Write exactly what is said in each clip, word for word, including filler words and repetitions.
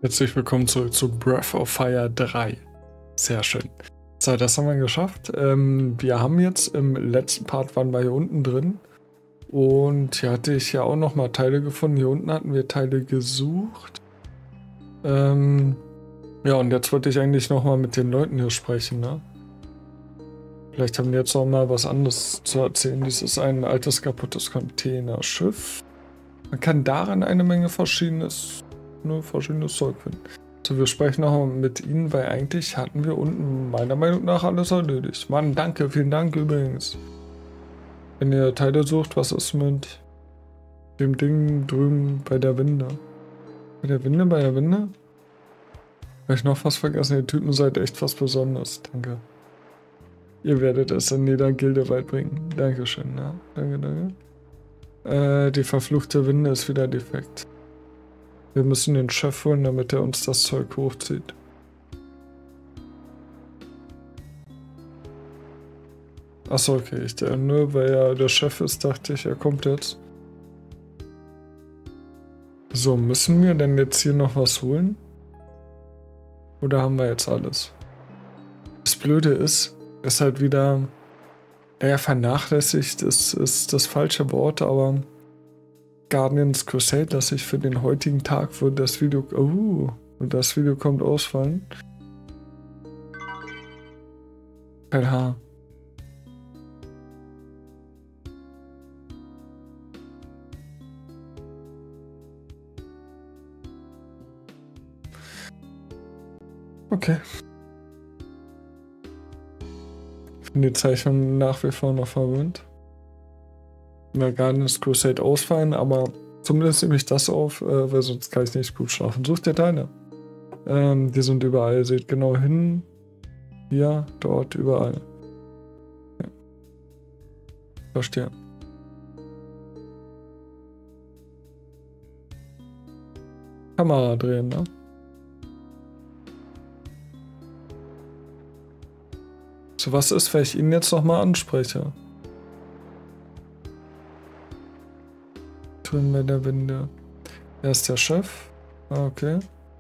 Herzlich willkommen zurück zu Breath of Fire drei. Sehr schön. So, das haben wir geschafft. Ähm, wir haben jetzt im letzten Part waren wir hier unten drin. Und hier hatte ich ja auch noch mal Teile gefunden. Hier unten hatten wir Teile gesucht. Ähm, ja, und jetzt wollte ich eigentlich noch mal mit den Leuten hier sprechen, ne? Vielleicht haben die jetzt noch mal was anderes zu erzählen. Dies ist ein altes, kaputtes Containerschiff. Man kann darin eine Menge verschiedenes, ne, verschiedenes Zeug finden. So, wir sprechen noch mal mit ihnen, weil eigentlich hatten wir unten meiner Meinung nach alles erledigt. Mann, danke, vielen Dank übrigens. Wenn ihr Teile sucht, was ist mit dem Ding drüben bei der Winde? Bei der Winde, bei der Winde? Habe ich noch was vergessen? Ihr Typen seid echt was Besonderes. Danke. Ihr werdet es in jeder Gilde weit bringen. Dankeschön, ja. Danke, danke. Äh, die verfluchte Winde ist wieder defekt. Wir müssen den Chef holen, damit er uns das Zeug hochzieht. Achso, okay. Ich, der, nur weil er der Chef ist, dachte ich, er kommt jetzt. So, müssen wir denn jetzt hier noch was holen? Oder haben wir jetzt alles? Das Blöde ist, ist halt wieder, naja, vernachlässigt ist, ist das falsche Wort, aber Guardians Crusade, dass ich für den heutigen Tag wird das Video, oh, und das Video kommt ausfallen. Kein Haar. Okay. Ich bin die Zeichnung nach wie vor noch verwöhnt. Ja, Guardians Crusade ausfallen, aber zumindest nehme ich das auf, äh, weil sonst kann ich nicht gut schlafen. Sucht ihr Teile. Ähm, die sind überall. Seht genau hin. Hier, dort, überall. Ja. Verstehe. Kamera drehen, ne? So, was ist, wenn ich ihn jetzt nochmal anspreche? Tun bei der Winde. Er ist der Chef. Ah, okay.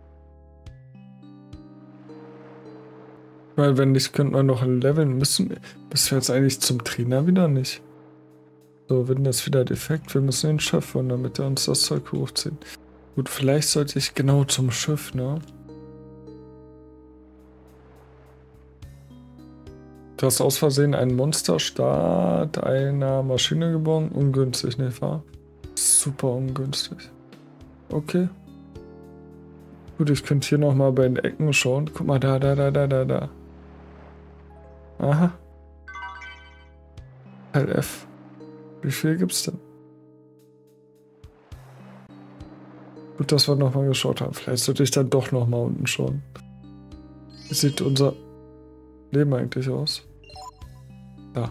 Weil wenn nicht, könnte man noch leveln. Müssen, müssen wir jetzt eigentlich zum Trainer wieder nicht? So, Winde ist wieder defekt. Wir müssen den Chef holen, damit er uns das Zeug hochzieht. Gut, vielleicht sollte ich genau zum Schiff, ne? Du hast aus Versehen einen Monsterstart einer Maschine gebaut. Ungünstig, nicht wahr? Super ungünstig. Okay. Gut, ich könnte hier nochmal bei den Ecken schauen. Guck mal, da, da, da, da, da, da. Aha. Teil F. Wie viel gibt's denn? Gut, dass wir nochmal geschaut haben. Vielleicht sollte ich dann doch nochmal unten schauen. Wie sieht unser Leben eigentlich aus? Da.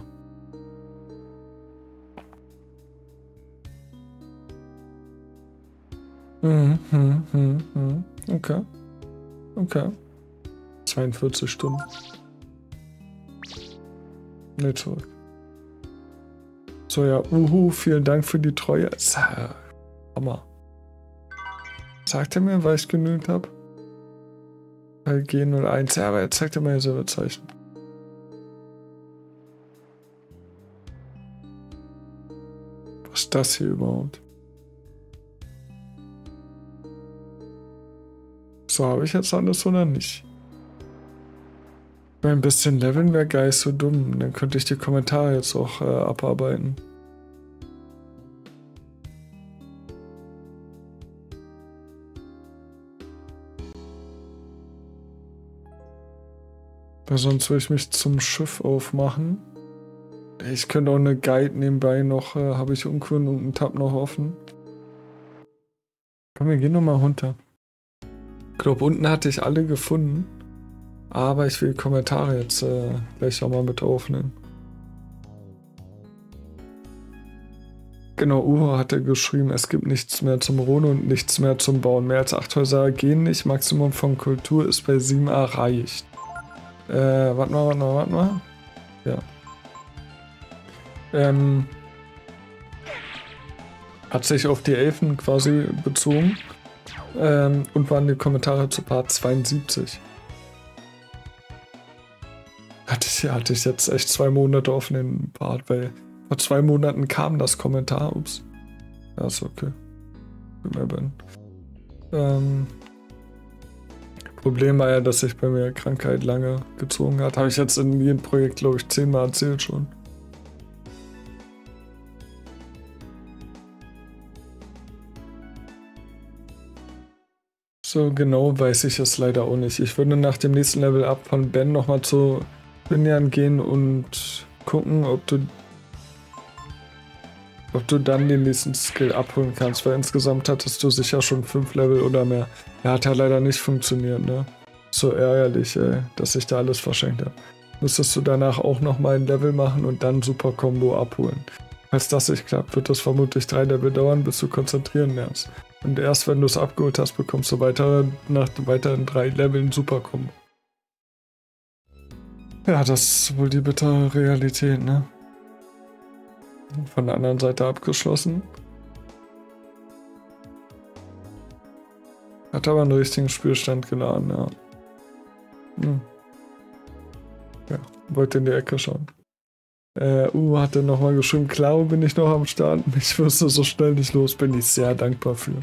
Mhm, mhm, mhm, mhm. Okay. Okay. zweiundvierzig Stunden. Ne, zurück. So, ja. Uhu, vielen Dank für die Treue. Hammer. Sagt er mir, weil ich genügt habe? Bei G null eins. Ja, aber jetzt zeigt er mir selber Zeichen. Was ist das hier überhaupt? So, habe ich jetzt alles oder nicht? Ein bisschen leveln wäre geil, so dumm. Dann könnte ich die Kommentare jetzt auch äh, abarbeiten. Weil sonst würde ich mich zum Schiff aufmachen. Ich könnte auch eine Guide nebenbei noch, äh, habe ich unten und einen Tab noch offen. Komm, wir gehen nochmal runter. Ich glaube, unten hatte ich alle gefunden. Aber ich will die Kommentare jetzt äh, gleich auch mal mit aufnehmen. Genau, Uho hatte geschrieben, es gibt nichts mehr zum Ruhen und nichts mehr zum Bauen. Mehr als acht Häuser gehen nicht. Maximum von Kultur ist bei sieben erreicht. Äh, warte mal, warte mal, warte mal. Ja. Ähm, hat sich auf die Elfen quasi bezogen. Ähm, und waren die Kommentare zu Part zweiundsiebzig. Hatte ich, hatte ich jetzt echt zwei Monate auf den Part, weil vor zwei Monaten kam das Kommentar. Ups. Ja, ist okay. Ähm, Problem war ja, dass sich bei mir Krankheit lange gezogen hat. Habe ich jetzt in jedem Projekt, glaube ich, zehnmal erzählt schon. So genau weiß ich es leider auch nicht. Ich würde nach dem nächsten Level Up von Ben nochmal zu Binyan gehen und gucken, ob du ob du dann den nächsten Skill abholen kannst, weil insgesamt hattest du sicher schon fünf Level oder mehr. Ja, hat ja leider nicht funktioniert, ne? So ärgerlich, ey, dass ich da alles verschenkt habe. Müsstest du danach auch nochmal ein Level machen und dann Super Combo abholen. Falls das nicht klappt, wird das vermutlich drei Level dauern, bis du konzentrieren lernst. Und erst wenn du es abgeholt hast, bekommst du weiter, nach weiteren drei Leveln Super Combo. Ja, das ist wohl die bittere Realität, ne? Von der anderen Seite abgeschlossen. Hat aber einen richtigen Spielstand geladen, ja. Hm. Ja, wollte in die Ecke schauen. Äh, U hatte nochmal geschrieben, klar bin ich noch am Start. Ich wusste so schnell nicht los, bin ich sehr dankbar für.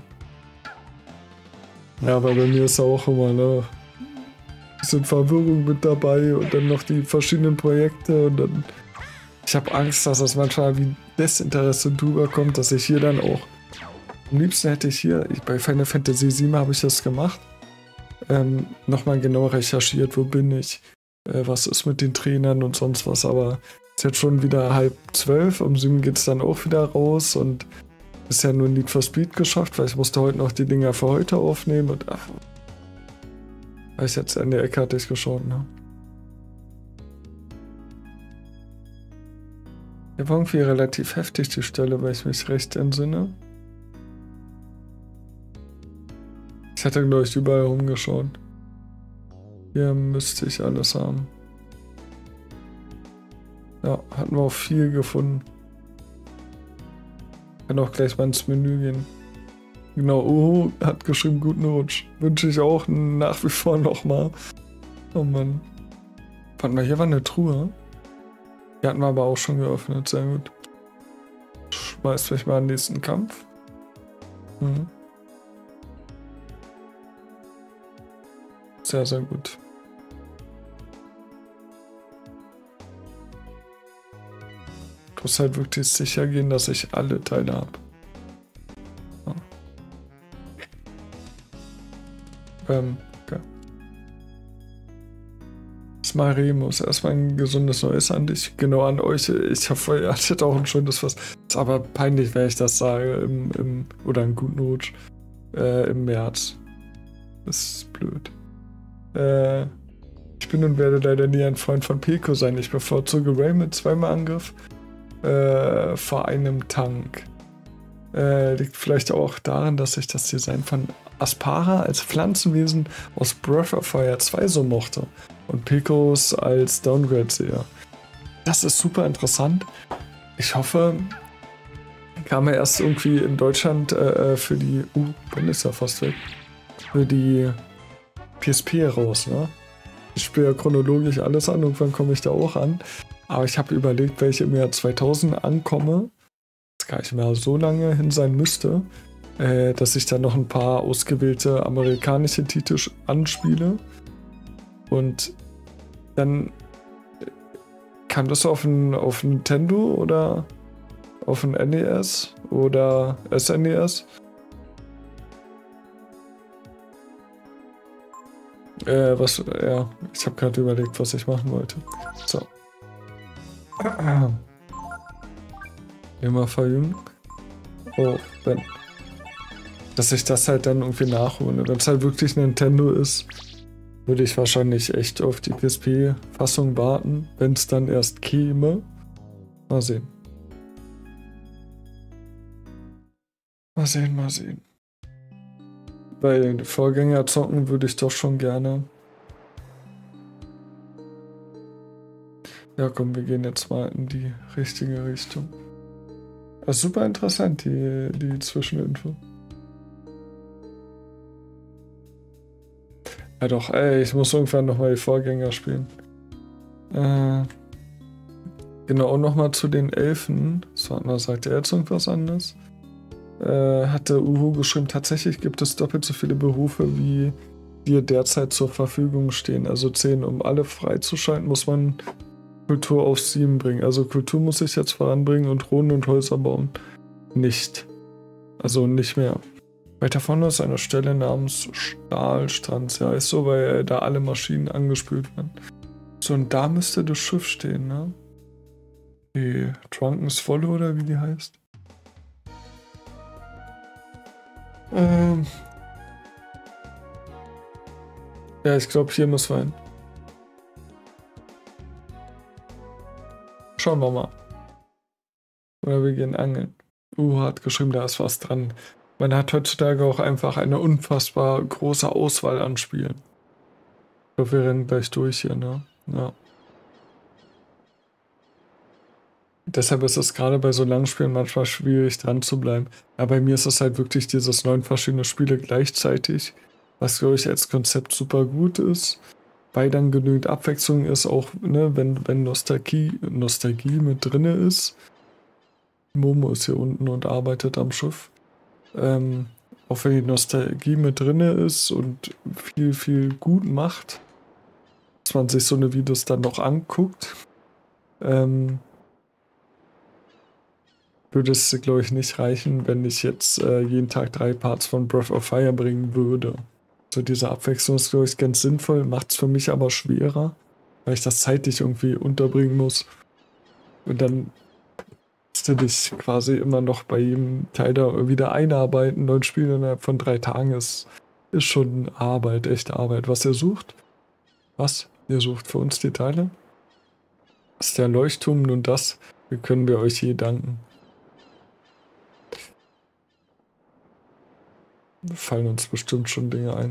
Ja, aber bei mir ist auch immer, ne? Bisschen Verwirrung mit dabei und dann noch die verschiedenen Projekte und dann. Ich habe Angst, dass das manchmal wie Desinteresse drüber kommt, dass ich hier dann auch. Am liebsten hätte ich hier, ich, bei Final Fantasy sieben habe ich das gemacht, ähm, nochmal genau recherchiert, wo bin ich, äh, was ist mit den Trainern und sonst was, aber es ist jetzt schon wieder halb zwölf, um sieben geht es dann auch wieder raus und ist ja nur ein Need for Speed geschafft, weil ich musste heute noch die Dinger für heute aufnehmen und ach, weil ich jetzt in der Ecke hatte ich geschaut, ne? Der war irgendwie relativ heftig, die Stelle, weil ich mich recht entsinne. Ich hatte, glaube ich, überall rumgeschaut. Hier müsste ich alles haben. Ja, hatten wir auch viel gefunden. Ich kann auch gleich mal ins Menü gehen. Genau, Uhu hat geschrieben, guten Rutsch. Wünsche ich auch nach wie vor nochmal. Oh Mann. Warte mal, hier war eine Truhe. Die hatten wir aber auch schon geöffnet, sehr gut. Schmeißt mich mal in den nächsten Kampf. Mhm. Sehr, sehr gut. Ich muss halt wirklich sicher gehen, dass ich alle Teile habe. Ja. Ähm, okay. Smaremus, erstmal ein gesundes Neues an dich, genau an euch. Ich hoffe, ihr hattet auch ein schönes was. Ist aber peinlich, wenn ich das sage, im, im, oder einen guten Rutsch, äh, im März. Das ist blöd. Äh, ich bin und werde leider nie ein Freund von Pico sein. Ich bevorzuge Ray mit zweimal Angriff äh, vor einem Tank. Äh, liegt vielleicht auch daran, dass ich das Design von Aspara als Pflanzenwesen aus Breath of Fire zwei so mochte und Picos als Downgrade sehe. Das ist super interessant. Ich hoffe, kam er erst irgendwie in Deutschland äh, für die, uh, Ben ist ja fast weg, für die P S P raus, ne? Ich spiele ja chronologisch alles an, irgendwann komme ich da auch an. Aber ich habe überlegt, welche im Jahr zweitausend ankomme, das gar nicht mehr so lange hin sein müsste, äh, dass ich dann noch ein paar ausgewählte amerikanische Titel anspiele. Und dann kam das auf ein auf Nintendo oder auf ein N E S oder S N E S. Äh, was, ja, ich habe gerade überlegt, was ich machen wollte. So. Immer verjüngen. Oh, wenn. Dass ich das halt dann irgendwie nachhole. Wenn es halt wirklich Nintendo ist, würde ich wahrscheinlich echt auf die P S P-Fassung warten, wenn es dann erst käme. Mal sehen. Mal sehen, mal sehen. Bei den Vorgänger zocken würde ich doch schon gerne. Ja, komm, wir gehen jetzt mal in die richtige Richtung. Das ist super interessant, die, die Zwischeninfo. Ja doch, ey, ich muss irgendwann nochmal die Vorgänger spielen. Äh, genau, und nochmal zu den Elfen. So, na, sagt er jetzt irgendwas anderes? Äh, hatte Uhu geschrieben, tatsächlich gibt es doppelt so viele Berufe, wie dir derzeit zur Verfügung stehen. Also zehn, um alle freizuschalten, muss man Kultur auf sieben bringen. Also Kultur muss ich jetzt voranbringen und Runen und Häuser bauen. Nicht. Also nicht mehr. Weiter vorne ist eine Stelle namens Stahlstrand. Ja, ist so, weil da alle Maschinen angespült werden. So, und da müsste das Schiff stehen, ne? Die Drunken Swallow oder wie die heißt. Ähm. Ja, ich glaube, hier müssen wir hin. Schauen wir mal. Oder wir gehen angeln. Uh, hat geschrieben, da ist was dran. Man hat heutzutage auch einfach eine unfassbar große Auswahl an Spielen. Ich glaube, wir rennen gleich durch hier, ne? Ja. Deshalb ist es gerade bei so langen Spielen manchmal schwierig, dran zu bleiben. Aber bei mir ist es halt wirklich dieses neun verschiedene Spiele gleichzeitig, was, glaube ich, als Konzept super gut ist, weil dann genügend Abwechslung ist, auch ne, wenn, wenn Nostalgie, Nostalgie mit drinne ist. Momo ist hier unten und arbeitet am Schiff. Ähm, auch wenn die Nostalgie mit drinne ist und viel, viel gut macht, dass man sich so eine Videos dann noch anguckt, ähm, würde es, glaube ich, nicht reichen, wenn ich jetzt äh, jeden Tag drei Parts von Breath of Fire bringen würde. So diese Abwechslung ist, glaube ich, ganz sinnvoll, macht es für mich aber schwerer, weil ich das zeitlich irgendwie unterbringen muss. Und dann musst du dich quasi immer noch bei jedem Teil da wieder einarbeiten. Neun Spiele innerhalb von drei Tagen ist, ist schon Arbeit, echte Arbeit. Was ihr sucht? Was? Ihr sucht für uns die Teile? Das ist der Leuchtturm, nun das, wie können wir euch je danken? Da fallen uns bestimmt schon Dinge ein.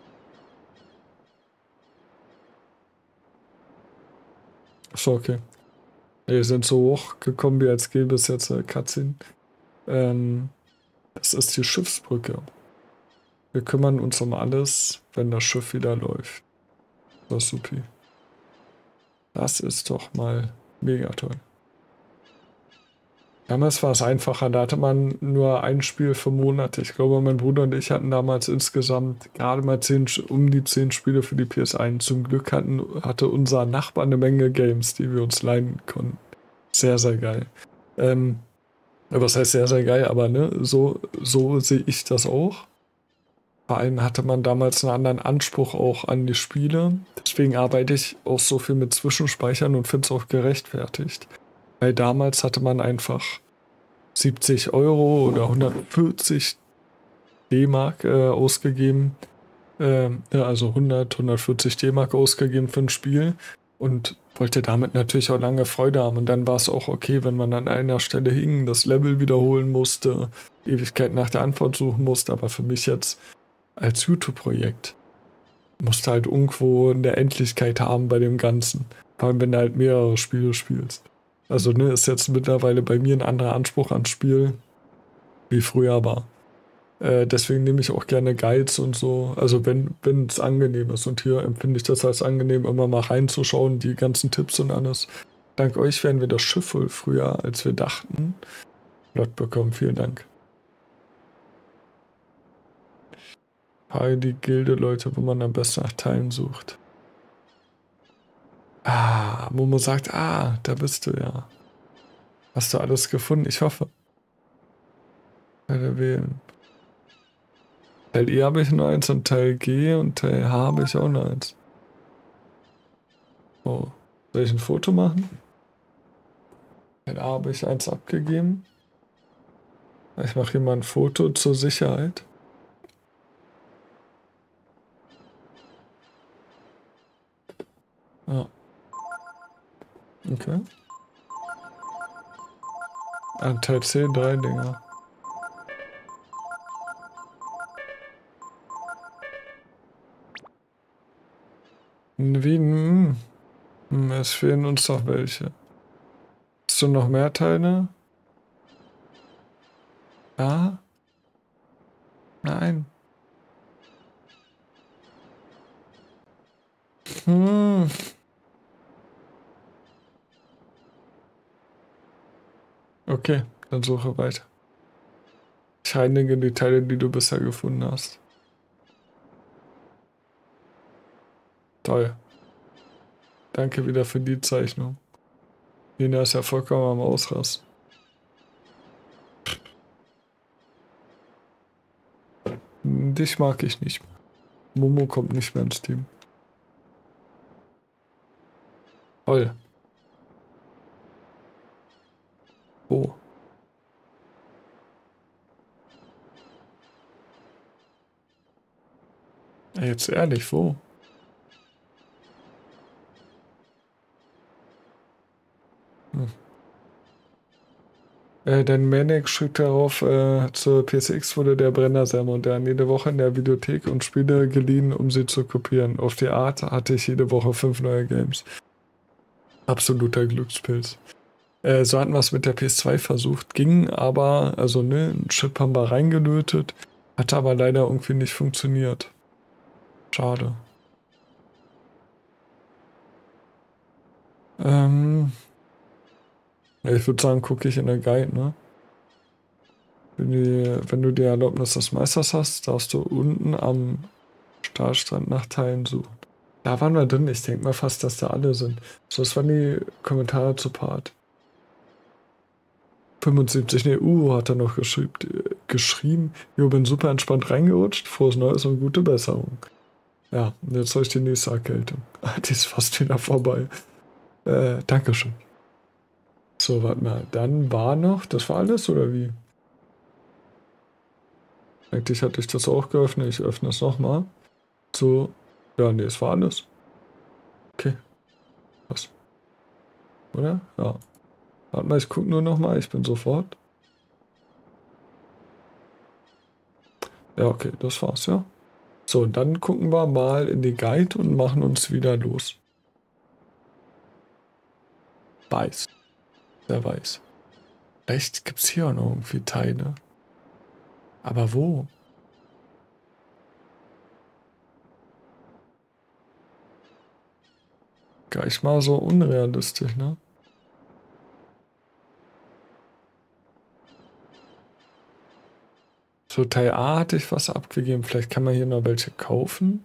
Achso, okay. Wir sind so hochgekommen, wie als gäbe es jetzt eine Cutscene. Ähm, das ist die Schiffsbrücke. Wir kümmern uns um alles, wenn das Schiff wieder läuft. Das ist supi. Das ist doch mal mega toll. Damals war es einfacher, da hatte man nur ein Spiel für Monate. Ich glaube, mein Bruder und ich hatten damals insgesamt gerade mal zehn, um die zehn Spiele für die P S eins. Zum Glück hatten, hatte unser Nachbar eine Menge Games, die wir uns leihen konnten. Sehr, sehr geil. Ähm, was heißt sehr, sehr geil, aber ne, so, so sehe ich das auch. Vor allem hatte man damals einen anderen Anspruch auch an die Spiele. Deswegen arbeite ich auch so viel mit Zwischenspeichern und finde es auch gerechtfertigt. Weil damals hatte man einfach siebzig Euro oder hundertvierzig D-Mark äh, ausgegeben. Ähm, ja, also hundert, hundertvierzig D-Mark ausgegeben für ein Spiel und wollte damit natürlich auch lange Freude haben. Und dann war es auch okay, wenn man an einer Stelle hing, das Level wiederholen musste, Ewigkeit nach der Antwort suchen musste. Aber für mich jetzt als YouTube-Projekt musste halt irgendwo eine Endlichkeit haben bei dem Ganzen. Vor allem, wenn du halt mehrere Spiele spielst. Also, ne, ist jetzt mittlerweile bei mir ein anderer Anspruch ans Spiel, wie früher war. Äh, deswegen nehme ich auch gerne Guides und so. Also, wenn wenn es angenehm ist. Und hier empfinde ich das als angenehm, immer mal reinzuschauen, die ganzen Tipps und alles. Dank euch werden wir das Schiff wohl früher, als wir dachten, flott bekommen. Vielen Dank. Frage die Gilde-Leute, wo man am besten nach Teilen sucht. Ah, Momo sagt, ah, da bist du ja. Hast du alles gefunden? Ich hoffe. Teile wählen. Teil E habe ich nur eins und Teil G und Teil H habe ich auch nur eins. Oh, soll ich ein Foto machen? Teil A habe ich eins abgegeben. Ich mache hier mal ein Foto zur Sicherheit. Ja. Okay. An Teil C drei Dinger. Wie? Hm, hm, es fehlen uns noch welche. Hast du noch mehr Teile? Ja? Nein. Hm. Okay, dann suche weiter. Ich reinige die Teile, die du bisher gefunden hast. Toll. Danke wieder für die Zeichnung. Lena ist ja vollkommen am Ausrasten. Dich mag ich nicht mehr. Momo kommt nicht mehr ins Team. Toll. Wo? Ey, jetzt ehrlich, wo? Hm. Äh, denn Maniac schrieb darauf, äh, zur P S X wurde der Brenner sehr modern. Jede Woche in der Videothek und Spiele geliehen, um sie zu kopieren. Auf die Art hatte ich jede Woche fünf neue Games. Absoluter Glückspilz. Äh, so hatten wir es mit der P S zwei versucht, ging aber, also ne, einen Chip haben wir reingelötet, hat aber leider irgendwie nicht funktioniert. Schade. Ähm, ja, ich würde sagen, gucke ich in der Guide, ne? Wenn, die, wenn du die Erlaubnis des Meisters hast, darfst du unten am Stahlstrand nach Teilen suchen. Da waren wir drin, ich denke mal fast, dass da alle sind. So, das waren die Kommentare zu Part. fünfundsiebzig, ne, Uhu hat er noch geschrieben. geschrieben. Jo, bin super entspannt reingerutscht. Frohes Neues und gute Besserung. Ja, und jetzt habe ich die nächste Erkältung. Die ist fast wieder vorbei. Äh, Dankeschön. So, warte mal. Dann war noch, das war alles, oder wie? Eigentlich hatte ich das auch geöffnet. Ich öffne es nochmal. So, ja, nee, es war alles. Okay, was? Oder? Ja. Warte mal, ich gucke nur nochmal. Ich bin sofort. Ja, okay, das war's, ja. So, dann gucken wir mal in die Guide und machen uns wieder los. Weiß. Wer weiß. Vielleicht gibt es hier auch noch irgendwie Teile. Aber wo? Gar nicht mal so unrealistisch, ne? So, Teil A hatte ich was abgegeben. Vielleicht kann man hier noch welche kaufen.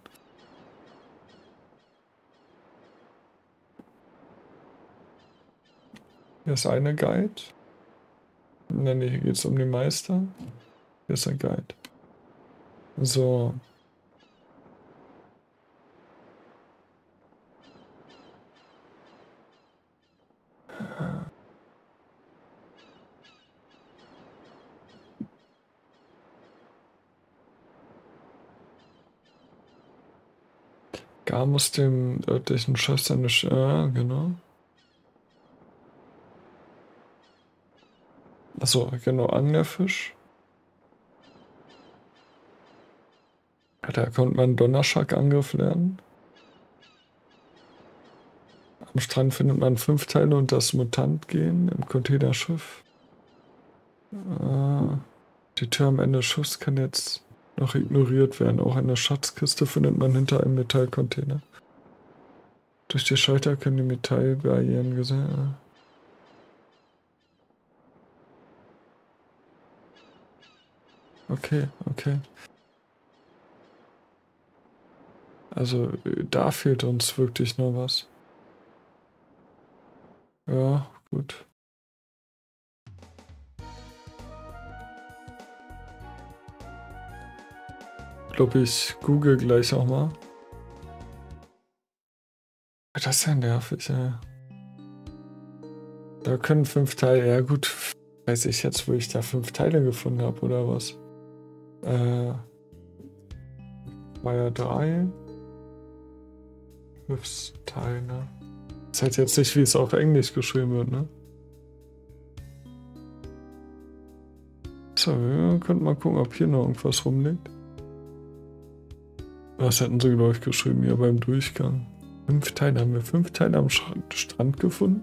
Hier ist eine Guide. Nein, hier geht es um den Meister. Hier ist ein Guide. So. Gar muss dem örtlichen Chef seine Sch äh, genau. Achso, genau, Anglerfisch. Ja, da konnte man Donnerschlag-Angriff lernen. Am Strand findet man fünf Teile und das Mutant-Gen im Containerschiff. Äh, die Tür am Ende des Schiffs kann jetzt noch ignoriert werden. Auch eine Schatzkiste findet man hinter einem Metallcontainer. Durch die Schalter können die Metallbarrieren gesehen werden. Okay, okay. Also da fehlt uns wirklich noch was. Ja, gut. Ich glaube, ich google gleich auch mal. Das ist ja nervig, ey. Da können fünf Teile, ja gut, weiß ich jetzt, wo ich da fünf Teile gefunden habe, oder was? Äh, war ja drei. Hilfsteile. Ist halt jetzt nicht, wie es auf Englisch geschrieben wird, ne? So, wir könnten mal gucken, ob hier noch irgendwas rumliegt. Was hätten sie, glaube ich, geschrieben hier beim Durchgang? Fünf Teile. Haben wir fünf Teile am Sch Strand gefunden?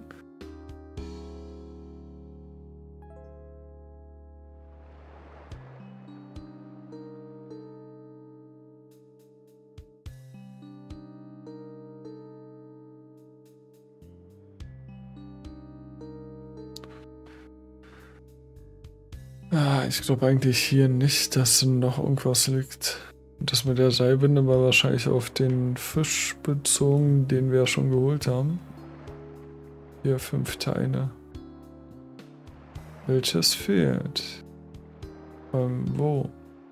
Ah, ich glaube eigentlich hier nicht, dass noch irgendwas liegt. Das mit der Seilwinde war wahrscheinlich auf den Fisch bezogen, den wir ja schon geholt haben. Hier fünf Teile. Welches fehlt? Ähm, wo?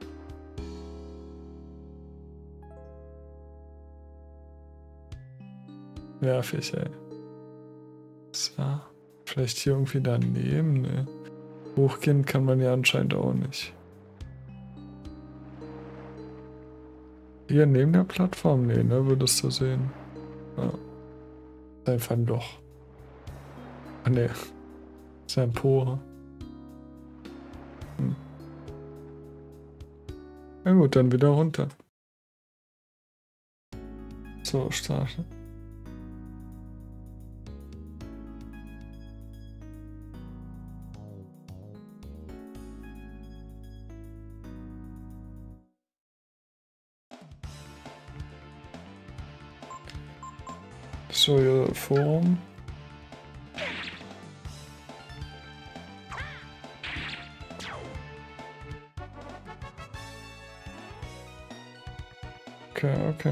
Nervig, ey. So. Vielleicht hier irgendwie daneben, ne? Hochgehen kann man ja anscheinend auch nicht. Hier neben der Plattform, ne, ne, würdest du sehen. Ja. Einfach ein Loch. Ah, ne. Ist ja ein Pore. Hm. Na gut, dann wieder runter. So, starten. So, ihr Forum. Okay, okay.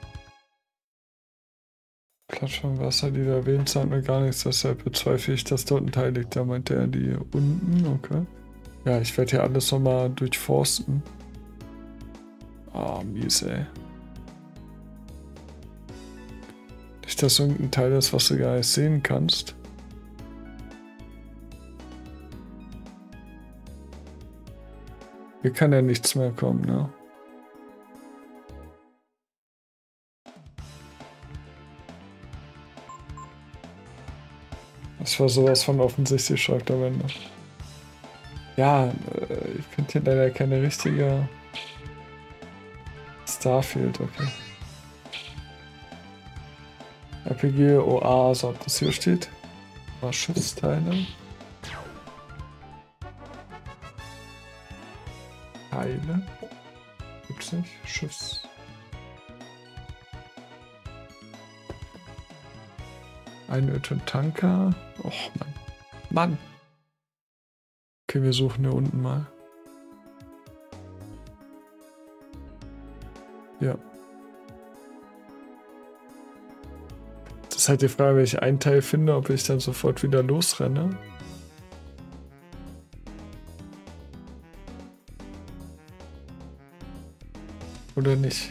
Plattform Wasser, die da erwähnt, sagt mir gar nichts, deshalb bezweifle ich, dass dort ein Teil liegt. Da meinte er die unten, okay. Ja, ich werde hier alles nochmal durchforsten. Ah, oh, mies, ey. Nicht, dass irgendein Teil ist, was du gar nicht sehen kannst. Hier kann ja nichts mehr kommen, ne? Das war sowas von offensichtlich, schreibt er am Ende. Ja, ich finde hier leider keine richtige Starfield, okay. R P G Oase, ob das hier steht. Mal Schiffsteile. Teile. Gibt's nicht? Schiffs. Einöte Tanker. Och, Mann. Mann. Okay, wir suchen hier unten mal. Ja. Das ist halt die Frage, wenn ich einen Teil finde, ob ich dann sofort wieder losrenne. Oder nicht.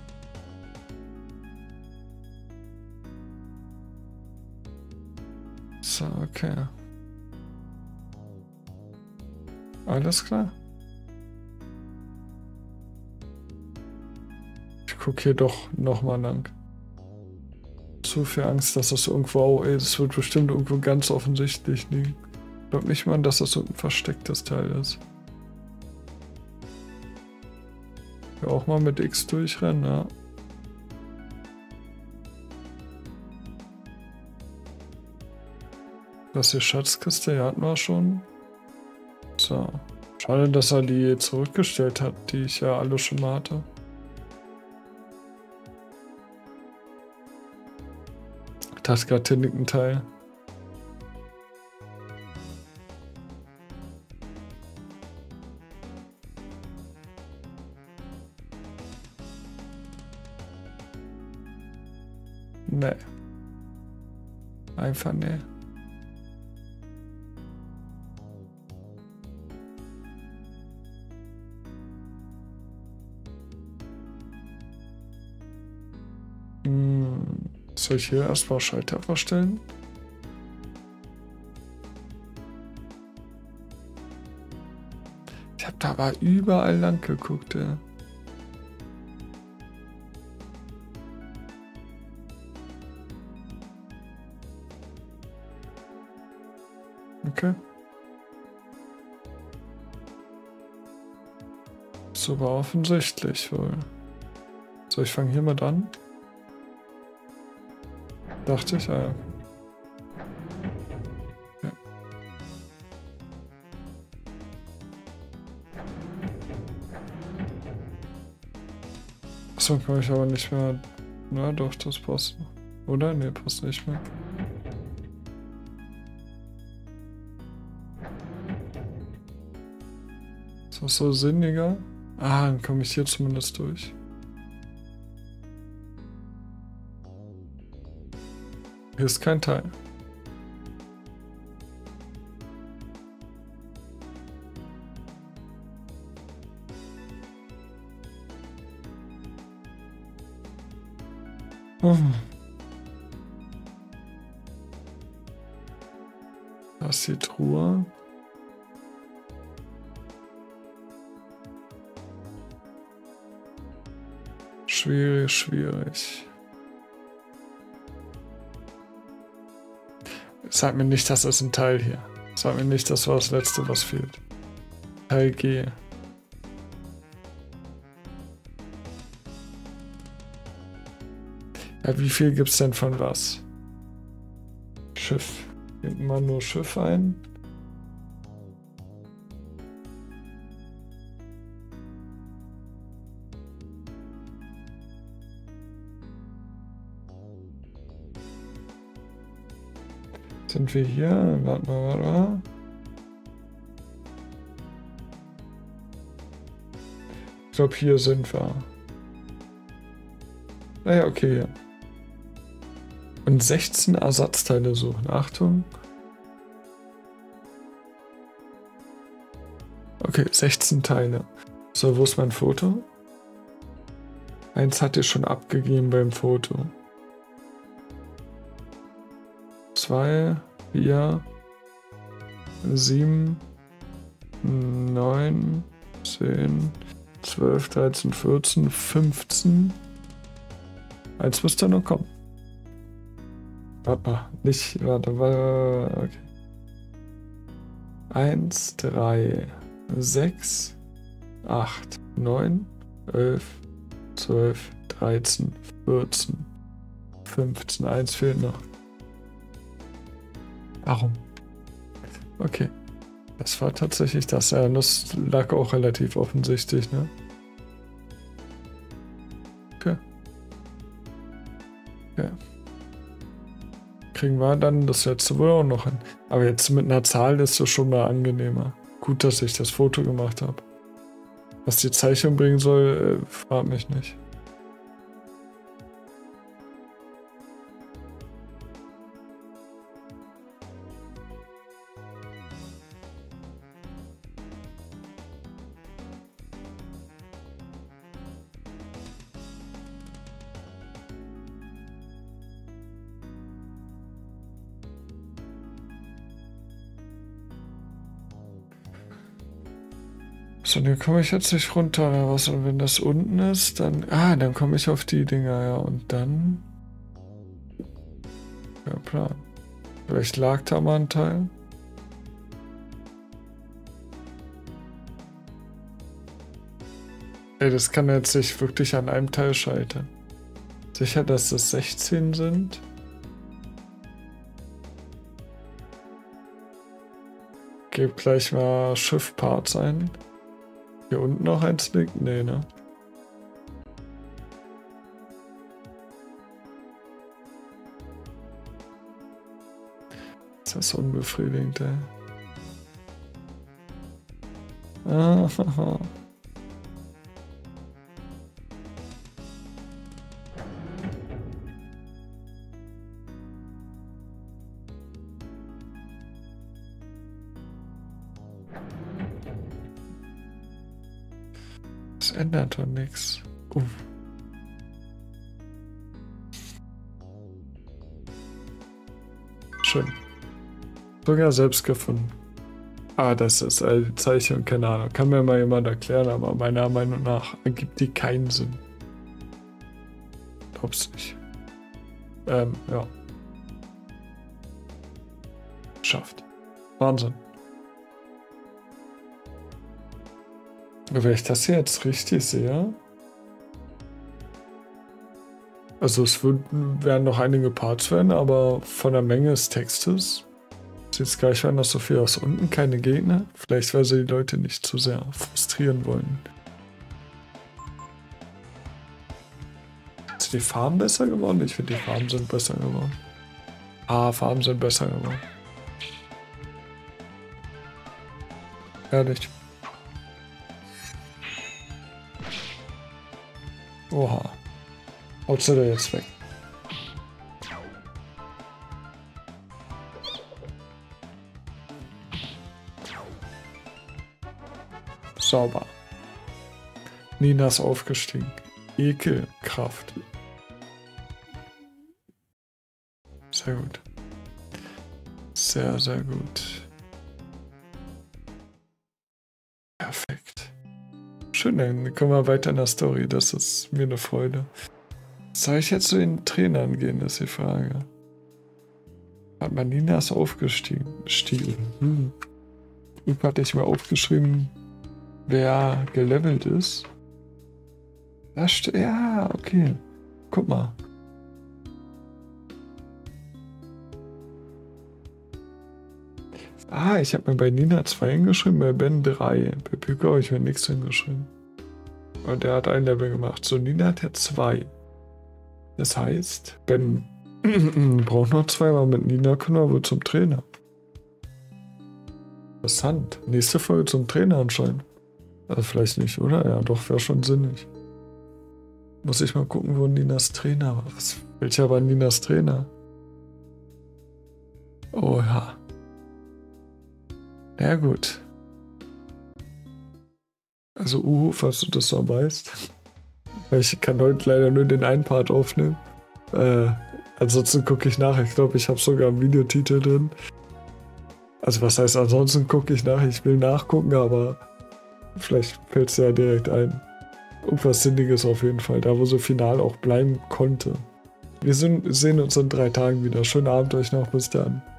So, okay. Alles klar. Ich gucke hier doch nochmal lang. Zu viel Angst, dass das irgendwo, oh, ey, das wird bestimmt irgendwo ganz offensichtlich liegen. Ich glaube nicht mal, dass das so ein verstecktes Teil ist. Ja, auch mal mit X durchrennen, ja. Das hier Schatzkiste, ja, hatten wir schon. So. Schade, dass er die zurückgestellt hat, die ich ja alle schon mal hatte. Das gerade hier liegt ein Teil. Nee. Einfach nee. Hm. Soll ich hier erstmal Schalter verstellen? Ich habe da aber überall lang geguckt, ja. Okay. Super offensichtlich wohl. So, ich fange hier mit an. Dachte ich, ah ja. Ja. Achso, kann ich aber nicht mehr. Na doch, das passt. Oder? Ne, passt nicht mehr. Ist das so sinniger? Ah, dann komme ich hier zumindest durch. Hier ist kein Teil. Oh. Da ist die Truhe. Schwierig, schwierig. Sag mir nicht, das ist ein Teil hier. Sag mir nicht, das war das Letzte, was fehlt. Teil G. Ja, wie viel gibt's denn von was? Schiff. Gib mal nur Schiff ein. Sind wir hier? Warte mal, warte mal. Ich glaube, hier sind wir. Naja, okay. Und sechzehn Ersatzteile suchen. Achtung. Okay, sechzehn Teile. So, wo ist mein Foto? Eins hat ihr schon abgegeben beim Foto. Zwei, vier, sieben, neun, zehn, zwölf, dreizehn, vierzehn, fünfzehn. Eins müsste noch kommen. Warte mal, nicht, warte, warte, okay. Eins, drei, sechs, acht, neun, elf, zwölf, dreizehn, vierzehn, fünfzehn. Eins fehlt noch. Warum? Okay. Das war tatsächlich das. Ja, das lag auch relativ offensichtlich, ne? Okay. Okay. Kriegen wir dann das letzte wohl auch noch hin. Aber jetzt mit einer Zahl ist es schon mal angenehmer. Gut, dass ich das Foto gemacht habe. Was die Zeichnung bringen soll, äh, frag mich nicht. So, dann komme ich jetzt nicht runter oder was? Und wenn das unten ist, dann... Ah, dann komme ich auf die Dinger, ja. Und dann... Ja, Plan. Vielleicht lag da mal ein Teil. Ey, das kann jetzt nicht wirklich an einem Teil scheitern. Sicher, dass das sechzehn sind? Gebe gleich mal Schiffparts ein. Hier unten noch eins liegt? Nee, ne? Das ist unbefriedigend, ey. Ah, haha. Das ändert doch nichts. Uff. Schön. Sogar selbst gefunden. Ah, das ist eine Zeichnung, keine Ahnung. Kann mir mal jemand erklären, aber meiner Meinung nach ergibt die keinen Sinn. Glaub's nicht. Ähm, ja. Schafft. Wahnsinn. Wenn ich das hier jetzt richtig sehe. Also es würden, werden noch einige Parts werden, aber von der Menge des Textes sieht es gleich an, dass so viel aus unten keine Gegner. Vielleicht weil sie die Leute nicht zu sehr frustrieren wollen. Sind die Farben besser geworden? Ich finde die Farben sind besser geworden. Ah, Farben sind besser geworden. Ehrlich. Oha. Haut sie da jetzt weg. Sauber. Nina ist aufgestiegen. Ekelkraft. Sehr gut. Sehr, sehr gut. Perfekt. Schön, dann können wir weiter in der Story. Das ist mir eine Freude. Soll ich jetzt zu den Trainern gehen, ist die Frage. Hat man Nina ist aufgestiegen. Stiegen. Hm. Üb hatte ich mir aufgeschrieben, wer gelevelt ist. Das steht. Ja, okay. Guck mal. Ah, ich habe mir bei Nina zwei hingeschrieben, bei Ben drei. Bei Pyka habe ich mir nichts hingeschrieben. Und der hat ein Level gemacht. So, Nina hat ja zwei. Das heißt, Ben braucht noch zwei, aber mit Nina können wir wohl zum Trainer. Interessant. Nächste Folge zum Trainer anscheinend. Also vielleicht nicht, oder? Ja, doch, wäre schon sinnig. Muss ich mal gucken, wo Ninas Trainer war. Was, welcher war Ninas Trainer? Oh ja. Ja gut. Also Uhu, falls du das noch weißt. Ich kann heute leider nur den einen Part aufnehmen. Äh, ansonsten gucke ich nach. Ich glaube, ich habe sogar einen Videotitel drin. Also was heißt, ansonsten gucke ich nach. Ich will nachgucken, aber vielleicht fällt es ja direkt ein. Irgendwas Sinniges auf jeden Fall. Da, wo so final auch bleiben konnte. Wir sind, sehen uns in drei Tagen wieder. Schönen Abend euch noch. Bis dann.